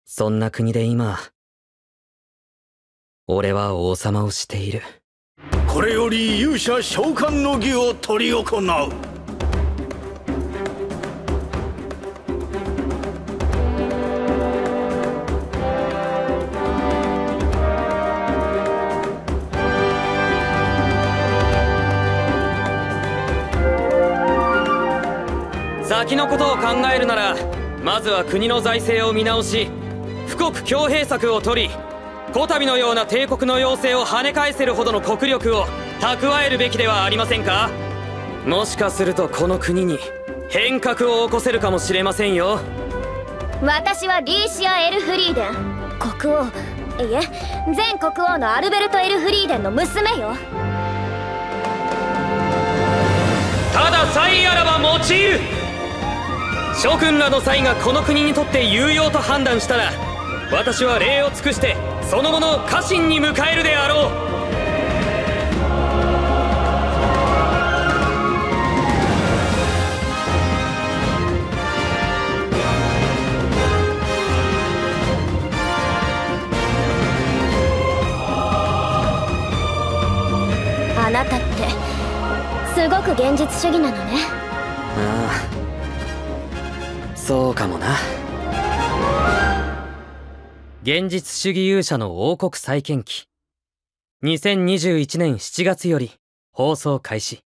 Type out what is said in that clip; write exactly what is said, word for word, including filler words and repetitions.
そんな国で今、俺は王様をしている。 これより勇者召喚の儀を執り行う。 先のことを考えるなら、まずは国の財政を見直し、富国強兵策を取り、こたびのような帝国の要請を跳ね返せるほどの国力を蓄えるべきではありませんか。もしかするとこの国に変革を起こせるかもしれませんよ。 私はリーシア・エルフリーデン、国王、いえ前国王のアルベルト・エルフリーデンの娘よ。 ただ才あらば用いる。諸君らの才がこの国にとって有用と判断したら、私は礼を尽くしてその後の家臣に迎えるであろう。 あなたってすごく現実主義なのね。 ああ、そうかもな。現実主義勇者の王国再建記、にせんにじゅういちねんしちがつより放送開始。